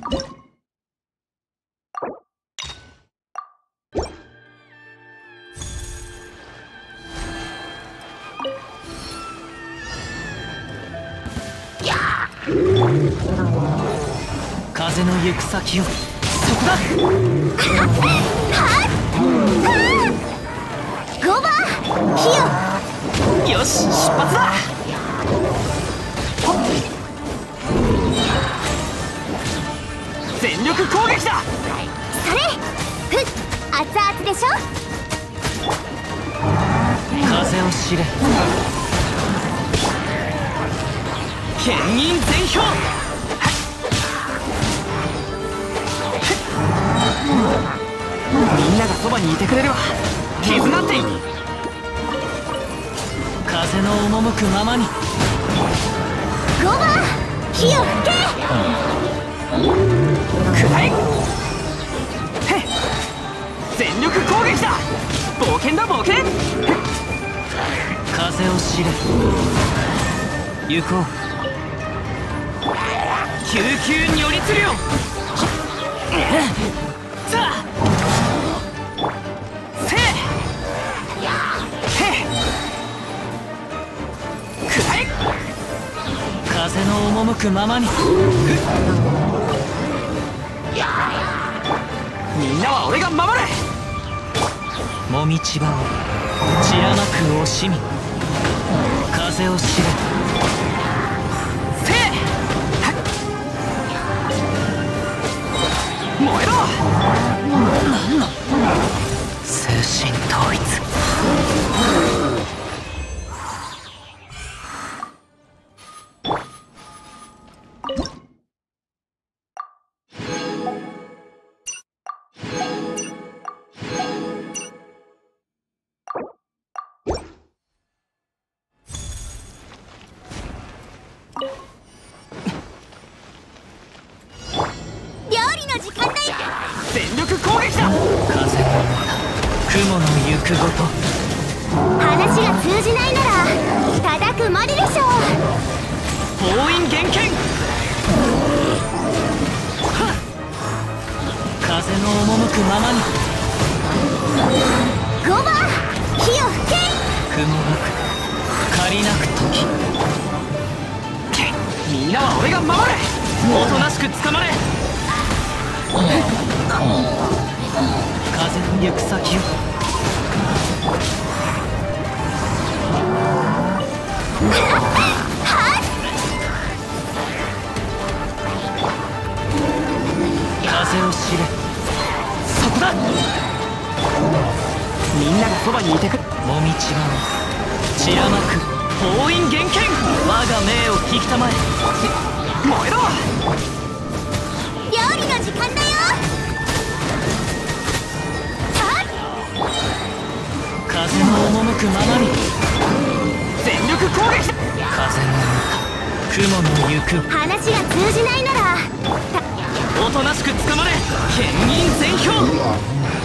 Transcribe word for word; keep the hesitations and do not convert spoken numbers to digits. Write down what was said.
風の行く先を、そこだ。 ゴバ火よ。 よし、出発だ。全力攻撃だ。 それふっ熱々でしょ。 風を知れ、剣銀全氷。みんながそばにいてくれるわ。傷なんていい。風の赴くままに。 ゴバ火を吹け。 くらえ。へっ、全力攻撃だ。冒険だ冒険。風を知れ、行こう。救急如律令。さあせいへっ、くらえ。風の赴くままに。みんなは俺が守る。もみちばを散らまく惜しみ。風を知れ、せい燃えろ。精神統一。 料理の時間だよ。 全力攻撃だ。風の雲の行くごと。 話が通じないなら叩くまででしょう。 封印厳剣。風の赴くままに。 ゴバ火を吹け。 雲なく借りなく時。みんなは俺が守れ。おとなしく捕まれ。風の行く先を。風を知れ、そこだ。みんながそばにいてくれ。もみちばを散らまく封印厳剣。我が命を聞きたまえ。燃えろ。 料理の時間だよ。 風の赴くままに。全力攻撃だ。風の雲の行く。 話が通じないならおとなしく捕まれ。剣銀全氷。